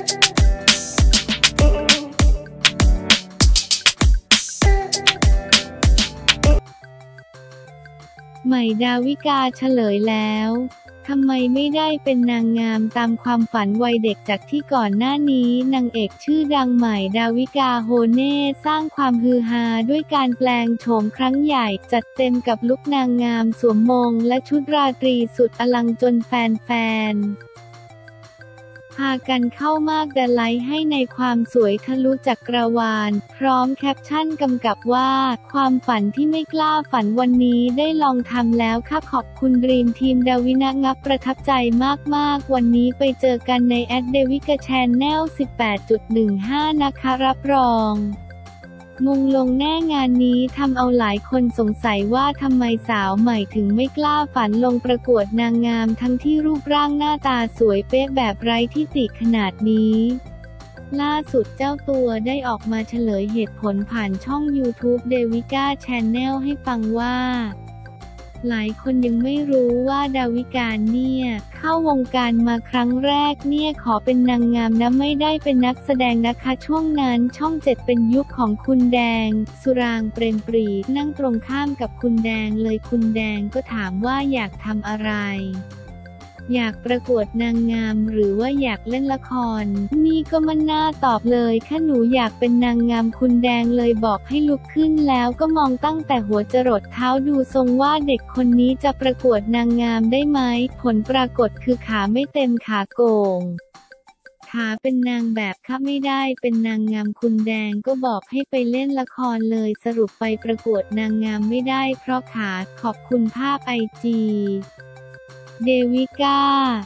ใหม่ดาวิกาเฉลยแล้วทำไมไม่ได้เป็นนางงามตามความฝันวัยเด็กจากที่ก่อนหน้านี้นางเอกชื่อดังใหม่ดาวิกาโฮเน่สร้างความฮือฮาด้วยการแปลงโฉมครั้งใหญ่จัดเต็มกับลุคนางงามสวมมงและชุดราตรีสุดอลังจนแฟนๆพากันเข้ามากดไลค์ให้ในความสวยทะลุจักรวาลพร้อมแคปชั่นกำกับว่าความฝันที่ไม่กล้าฝันวันนี้ได้ลองทำแล้วค่ะขอบคุณดรีมทีมดาวินะงับประทับใจมากๆวันนี้ไปเจอกันใน@devika channel 18.15 นะคะรับรองมงลงแน่งานนี้ทำเอาหลายคนสงสัยว่าทำไมสาวใหม่ถึงไม่กล้าฝันลงประกวดนางงามทั้งที่รูปร่างหน้าตาสวยเป๊ะแบบไร้ที่ติขนาดนี้ล่าสุดเจ้าตัวได้ออกมาเฉลยเหตุผลผ่านช่อง YouTube Devika Channel ให้ฟังว่าหลายคนยังไม่รู้ว่าดาวิกาเนี่ยเข้าวงการมาครั้งแรกเนี่ยขอเป็นนางงามนะไม่ได้เป็นนักแสดงนะคะช่วงนั้นช่อง7เป็นยุคของคุณแดงสุรางค์เปรมปรีนั่งตรงข้ามกับคุณแดงเลยคุณแดงก็ถามว่าอยากทำอะไรอยากประกวดนางงามหรือว่าอยากเล่นละครนี่ก็มันน่าตอบเลยค่ะหนูอยากเป็นนางงามคุณแดงเลยบอกให้ลุกขึ้นแล้วก็มองตั้งแต่หัวจรดเท้าดูทรงว่าเด็กคนนี้จะประกวดนางงามได้ไหมผลปรากฏคือขาไม่เต็มขาโก่งขาเป็นนางแบบค่ะไม่ได้เป็นนางงามคุณแดงก็บอกให้ไปเล่นละครเลยสรุปไปประกวดนางงามไม่ได้เพราะขาขอบคุณภาพIGเดวิกา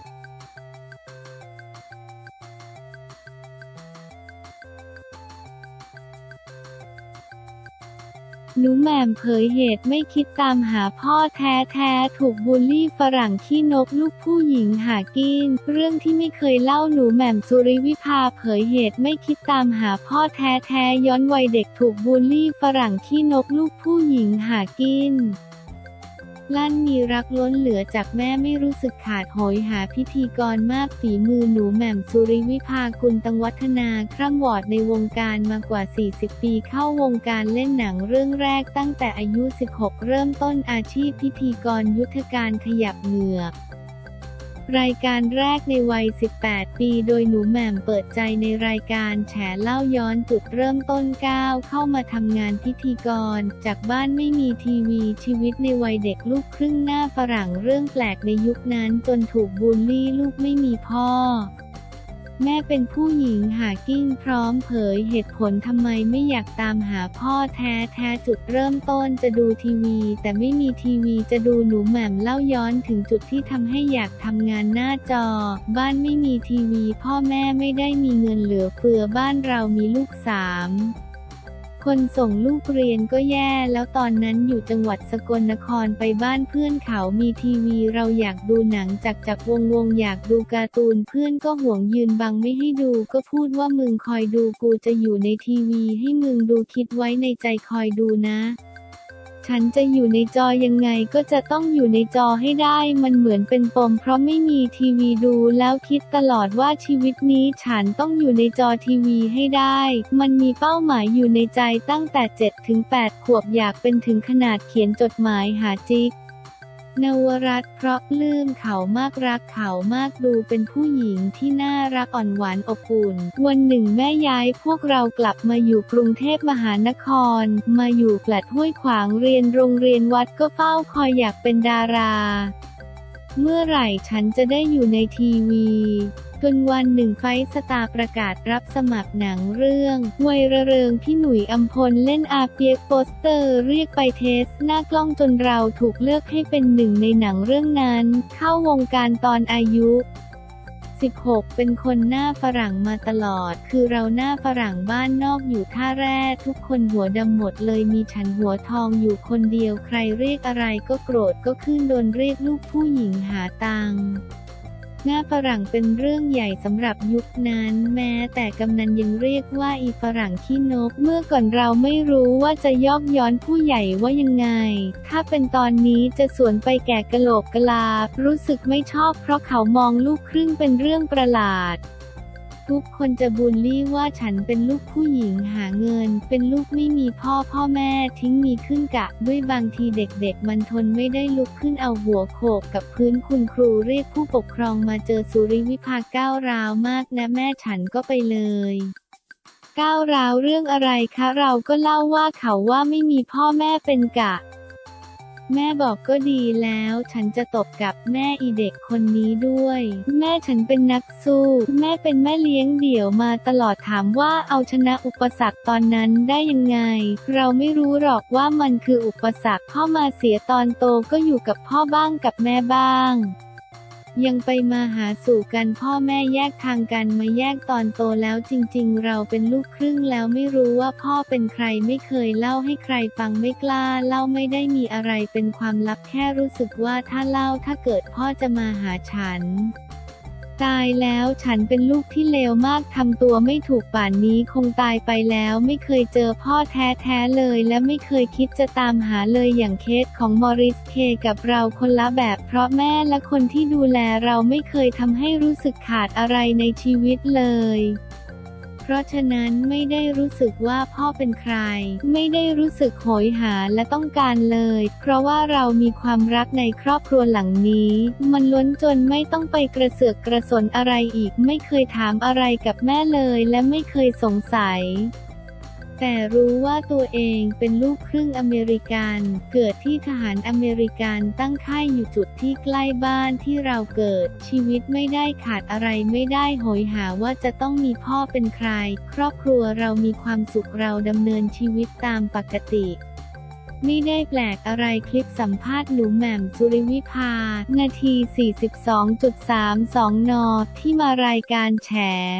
หนูแหม่มเผยเหตุไม่คิดตามหาพ่อแท้ๆถูกบูลลี่ฝรั่งขี้นกลูกผู้หญิงหากินเรื่องที่ไม่เคยเล่าหนูแหม่มสุริวิภาเผยเหตุไม่คิดตามหาพ่อแท้ๆย้อนวัยเด็กถูกบูลลี่ฝรั่งขี้นกลูกผู้หญิงหากินลั่นมีรักล้นเหลือจากแม่ไม่รู้สึกขาดโหยหาพิธีกรมากฝีมือหนูแหม่มสุริวิภากุลตังวัฒนาคร่ำวอดในวงการมากว่า40ปีเข้าวงการเล่นหนังเรื่องแรกตั้งแต่อายุ16เริ่มต้นอาชีพพิธีกรยุทธการขยับเหงือกรายการแรกในวัย18ปีโดยหนูแหม่มเปิดใจในรายการแฉเล่าย้อนจุดเริ่มต้นก้าวเข้ามาทำงานพิธีกรจากบ้านไม่มีทีวีชีวิตในวัยเด็กลูกครึ่งหน้าฝรั่งเรื่องแปลกในยุคนั้นจนถูกบูลลี่ลูกไม่มีพ่อแม่เป็นผู้หญิงหากิ้งพร้อมเผยเหตุผลทำไมไม่อยากตามหาพ่อแท้จุดเริ่มต้นจะดูทีวีแต่ไม่มีทีวีจะดูหนูแหม่มเล่าย้อนถึงจุดที่ทำให้อยากทำงานหน้าจอบ้านไม่มีทีวีพ่อแม่ไม่ได้มีเงินเหลือเฟือบ้านเรามีลูก3คนส่งลูกเรียนก็แย่แล้วตอนนั้นอยู่จังหวัดสกลนครไปบ้านเพื่อนเขามีทีวีเราอยากดูหนังจากวงอยากดูการ์ตูนเพื่อนก็ห่วงยืนบังไม่ให้ดูก็พูดว่ามึงคอยดูกูจะอยู่ในทีวีให้มึงดูคิดไว้ในใจคอยดูนะฉันจะอยู่ในจอยังไงก็จะต้องอยู่ในจอให้ได้มันเหมือนเป็นปมเพราะไม่มีทีวีดูแล้วคิดตลอดว่าชีวิตนี้ฉันต้องอยู่ในจอทีวีให้ได้มันมีเป้าหมายอยู่ในใจตั้งแต่ 7-8 ขวบอยากเป็นถึงขนาดเขียนจดหมายหาจิ๊กนวรัตน์เพราะปลื้มเขามากรักเขามากดูเป็นผู้หญิงที่น่ารักอ่อนหวานอบอุ่นวันหนึ่งแม่ย้ายพวกเรากลับมาอยู่กรุงเทพมหานครมาอยู่แฟลตห้วยขวางเรียนโรงเรียนวัดก็เฝ้าคอยอยากเป็นดาราเมื่อไหร่ฉันจะได้อยู่ในทีวีจนวันหนึ่งไฟสตาร์ประกาศรับสมัครหนังเรื่องวัยระเริงพี่หนุ่ยอัมพลเล่นอาเปียกโปสเตอร์เรียกไปเทสหน้ากล้องจนเราถูกเลือกให้เป็นหนึ่งในหนังเรื่องนั้นเข้าวงการตอนอายุ16เป็นคนหน้าฝรั่งมาตลอดคือเราหน้าฝรั่งบ้านนอกอยู่ท่าแร่ทุกคนหัวดำหมดเลยมีฉันหัวทองอยู่คนเดียวใครเรียกอะไรก็โกรธก็ขึ้นโดนเรียกลูกผู้หญิงหาตังค์หน้าฝรั่งเป็นเรื่องใหญ่สำหรับยุคนั้นแม้แต่กำนันยังเรียกว่าอีฝรั่งขี้นกเมื่อก่อนเราไม่รู้ว่าจะยอกย้อนผู้ใหญ่ว่ายังไงถ้าเป็นตอนนี้จะสวนไปแก่กะโหลกกะลารู้สึกไม่ชอบเพราะเขามองลูกครึ่งเป็นเรื่องประหลาดทุกคนจะบูลลี่ว่าฉันเป็นลูกผู้หญิงหาเงินเป็นลูกไม่มีพ่อแม่ทิ้งมีขึ้นกะด้วยบางทีเด็กๆมันทนไม่ได้ลุกขึ้นเอาหัวโขกกับพื้นคุณครูเรียกผู้ปกครองมาเจอสุริวิภาก้าวร้าวมากนะแม่ฉันก็ไปเลยก้าวร้าวเรื่องอะไรคะเราก็เล่าว่าเขาว่าไม่มีพ่อแม่เป็นกะแม่บอกก็ดีแล้วฉันจะตบกับแม่อีเด็กคนนี้ด้วยแม่ฉันเป็นนักสู้แม่เป็นแม่เลี้ยงเดี่ยวมาตลอดถามว่าเอาชนะอุปสรรคตอนนั้นได้ยังไงเราไม่รู้หรอกว่ามันคืออุปสรรคพ่อมาเสียตอนโตก็อยู่กับพ่อบ้างกับแม่บ้างยังไปมาหาสู่กันพ่อแม่แยกทางกันมาแยกตอนโตแล้วจริงๆเราเป็นลูกครึ่งแล้วไม่รู้ว่าพ่อเป็นใครไม่เคยเล่าให้ใครฟังไม่กล้าเล่าไม่ได้มีอะไรเป็นความลับแค่รู้สึกว่าถ้าเล่าถ้าเกิดพ่อจะมาหาฉันตายแล้วฉันเป็นลูกที่เลวมากทำตัวไม่ถูกป่านนี้คงตายไปแล้วไม่เคยเจอพ่อแท้ๆเลยและไม่เคยคิดจะตามหาเลยอย่างเคสของมอริสเคกับเราคนละแบบเพราะแม่และคนที่ดูแลเราไม่เคยทำให้รู้สึกขาดอะไรในชีวิตเลยเพราะฉะนั้นไม่ได้รู้สึกว่าพ่อเป็นใครไม่ได้รู้สึกโหยหาและต้องการเลยเพราะว่าเรามีความรักในครอบครัวหลังนี้มันล้วนจนไม่ต้องไปกระเสือกกระสนอะไรอีกไม่เคยถามอะไรกับแม่เลยและไม่เคยสงสัยแต่รู้ว่าตัวเองเป็นลูกครึ่งอเมริกันเกิดที่ทหารอเมริกันตั้งค่ายอยู่จุดที่ใกล้บ้านที่เราเกิดชีวิตไม่ได้ขาดอะไรไม่ได้โหยหาว่าจะต้องมีพ่อเป็นใครครอบครัวเรามีความสุขเราดำเนินชีวิตตามปกติไม่ได้แปลกอะไรคลิปสัมภาษณ์หนูแหม่มสุริวิภานาที 42.32 น.ที่มารายการแฉ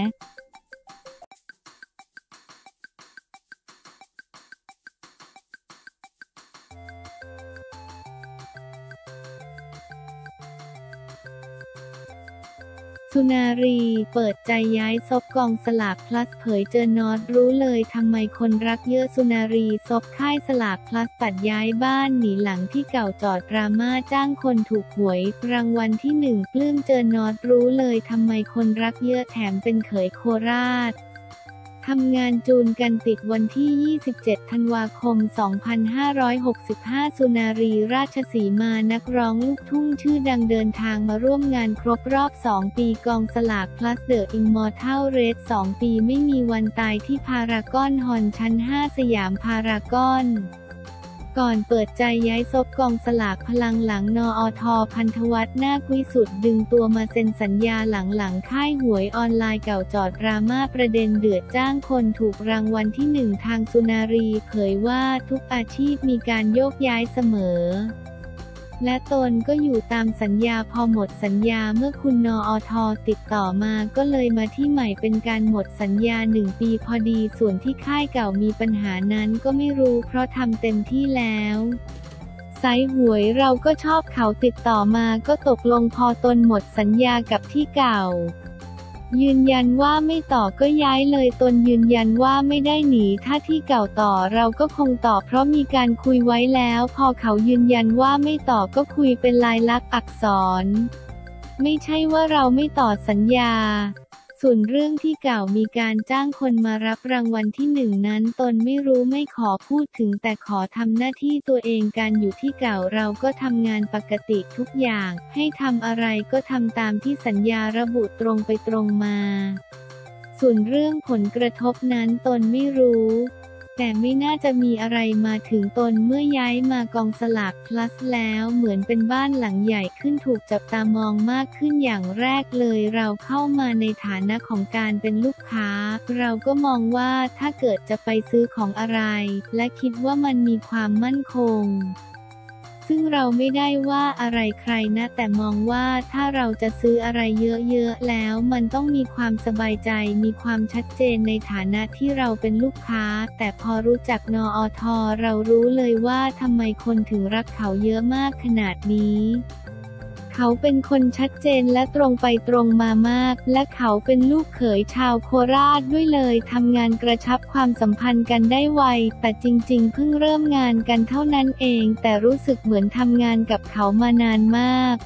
สุนารีเปิดใจย้ายซบกองสลากพลัสเผยเจอน็อตรู้เลยทำไมคนรักเยอะสุนารีซบค่ายสลากพลัสตัดย้ายบ้านหนีหลังที่เก่าจอดดราม่าจ้างคนถูกหวยรางวัลที่1ปลื้มเจอน็อตรู้เลยทำไมคนรักเยอะแถมเป็นเขยโคราชทำงานจูนกันติดวันที่ 27 ธันวาคม 2565 สุนารีราชสีมานักร้องลูกทุ่งชื่อดังเดินทางมาร่วมงานครบรอบ 2 ปีกองสลาก plus The Immortal Race 2 ปีไม่มีวันตายที่พารากอนฮอลล์ชั้น 5 สยามพารากอนก่อนเปิดใจย้ายซบกองสลากพลังหลังนอท.พันธวัฒน์นาควิสุทธิ์ดึงตัวมาเซ็นสัญญาหลังค่ายหวยออนไลน์เก่าจอดดราม่าประเด็นเดือดจ้างคนถูกรางวัลที่1ทางสุนารีเผยว่าทุกอาชีพมีการโยกย้ายเสมอและตนก็อยู่ตามสัญญาพอหมดสัญญาเมื่อคุณนอท.ติดต่อมาก็เลยมาที่ใหม่เป็นการหมดสัญญา1 ปีพอดีส่วนที่ค่ายเก่ามีปัญหานั้นก็ไม่รู้เพราะทำเต็มที่แล้วไซต์หวยเราก็ชอบเขาติดต่อมาก็ตกลงพอตนหมดสัญญากับที่เก่ายืนยันว่าไม่ต่อก็ย้ายเลยตนยืนยันว่าไม่ได้หนีถ้าที่เก่าต่อเราก็คงต่อเพราะมีการคุยไว้แล้วพอเขายืนยันว่าไม่ต่อก็คุยเป็นลายลักษณ์อักษรไม่ใช่ว่าเราไม่ต่อสัญญาส่วนเรื่องที่เก่ามีการจ้างคนมารับรางวัลที่1นั้นตนไม่รู้ไม่ขอพูดถึงแต่ขอทำหน้าที่ตัวเองการอยู่ที่เก่าเราก็ทำงานปกติทุกอย่างให้ทำอะไรก็ทำตามที่สัญญาระบุตรงไปตรงมาส่วนเรื่องผลกระทบนั้นตนไม่รู้แต่ไม่น่าจะมีอะไรมาถึงตนเมื่อย้ายมากองสลาก plus แล้วเหมือนเป็นบ้านหลังใหญ่ขึ้นถูกจับตามองมากขึ้นอย่างแรกเลยเราเข้ามาในฐานะของการเป็นลูกค้าเราก็มองว่าถ้าเกิดจะไปซื้อของอะไรและคิดว่ามันมีความมั่นคงซึ่งเราไม่ได้ว่าอะไรใครนะแต่มองว่าถ้าเราจะซื้ออะไรเยอะๆแล้วมันต้องมีความสบายใจมีความชัดเจนในฐานะที่เราเป็นลูกค้าแต่พอรู้จักนอท.เรารู้เลยว่าทำไมคนถึงรักเขาเยอะมากขนาดนี้เขาเป็นคนชัดเจนและตรงไปตรงมามากและเขาเป็นลูกเขยชาวโคราชด้วยเลยทำงานกระชับความสัมพันธ์กันได้ไวแต่จริงๆเพิ่งเริ่มงานกันเท่านั้นเองแต่รู้สึกเหมือนทำงานกับเขามานานมาก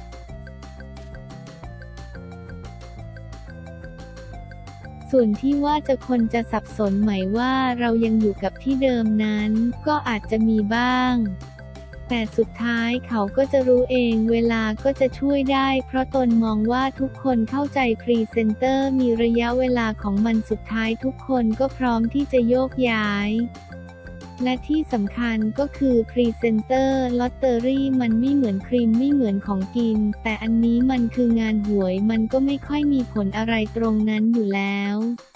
ส่วนที่ว่าคนจะสับสนไหมว่าเรายังอยู่กับที่เดิมนั้น ก็อาจจะมีบ้าง แต่สุดท้ายเขาก็จะรู้เองเวลาก็จะช่วยได้เพราะตนมองว่าทุกคนเข้าใจพรีเซนเตอร์มีระยะเวลาของมันสุดท้ายทุกคนก็พร้อมที่จะโยกย้ายและที่สำคัญก็คือพรีเซนเตอร์ลอตเตอรี่มันไม่เหมือนครีมไม่เหมือนของกินแต่อันนี้มันคืองานหวยมันก็ไม่ค่อยมีผลอะไรตรงนั้นอยู่แล้ว